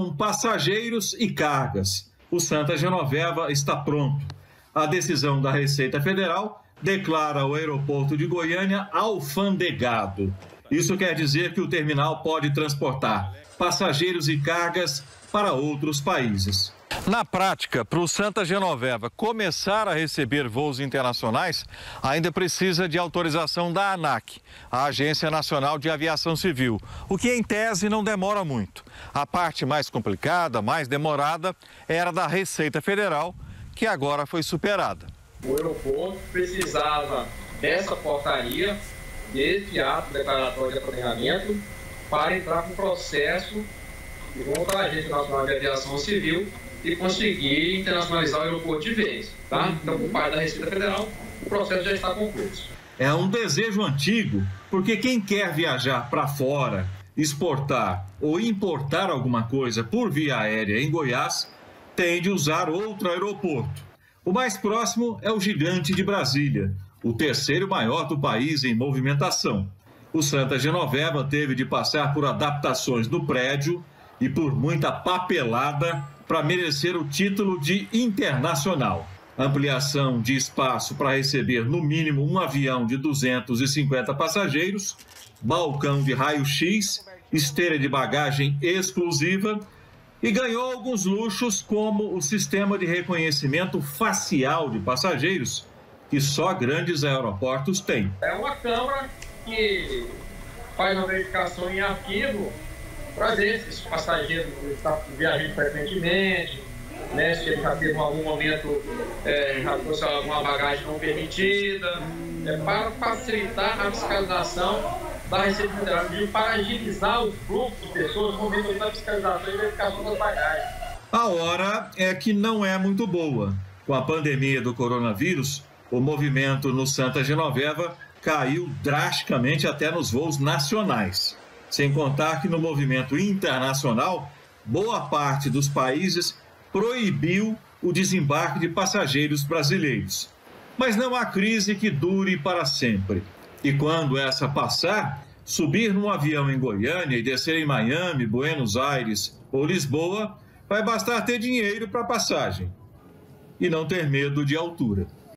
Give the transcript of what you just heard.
avião passageiros e cargas. O Santa Genoveva está pronto. A decisão da Receita Federal declara o aeroporto de Goiânia alfandegado. Isso quer dizer que o terminal pode transportar passageiros e cargas para outros países. Na prática, para o Santa Genoveva começar a receber voos internacionais, ainda precisa de autorização da ANAC, a Agência Nacional de Aviação Civil, o que em tese não demora muito. A parte mais complicada, mais demorada, era da Receita Federal, que agora foi superada. O aeroporto precisava dessa portaria, desse ato declaratório de apadrinhamento, para entrar com o processo junto à Agência Nacional de Aviação Civil e conseguir internacionalizar o aeroporto de vez, tá? Então, por parte da Receita Federal, o processo já está concluído. É um desejo antigo, porque quem quer viajar para fora, exportar ou importar alguma coisa por via aérea em Goiás, tem de usar outro aeroporto. O mais próximo é o Gigante de Brasília, o terceiro maior do país em movimentação. O Santa Genoveva teve de passar por adaptações no prédio e por muita papelada para merecer o título de internacional. Ampliação de espaço para receber no mínimo um avião de 250 passageiros, balcão de raio-x, esteira de bagagem exclusiva e ganhou alguns luxos como o sistema de reconhecimento facial de passageiros, que só grandes aeroportos têm. É uma câmera que faz uma verificação em arquivo para ver se o passageiro está viajando frequentemente, né, se ele já teve em algum momento já trouxe alguma bagagem não permitida, para facilitar a fiscalização da Receita Federal, para agilizar o fluxo de pessoas no momento da fiscalização e verificação das bagagens. A hora é que não é muito boa. Com a pandemia do coronavírus, o movimento no Santa Genoveva caiu drasticamente até nos voos nacionais. Sem contar que no movimento internacional, boa parte dos países proibiu o desembarque de passageiros brasileiros. Mas não há crise que dure para sempre. E quando essa passar, subir num avião em Goiânia e descer em Miami, Buenos Aires ou Lisboa, vai bastar ter dinheiro para passagem e não ter medo de altura.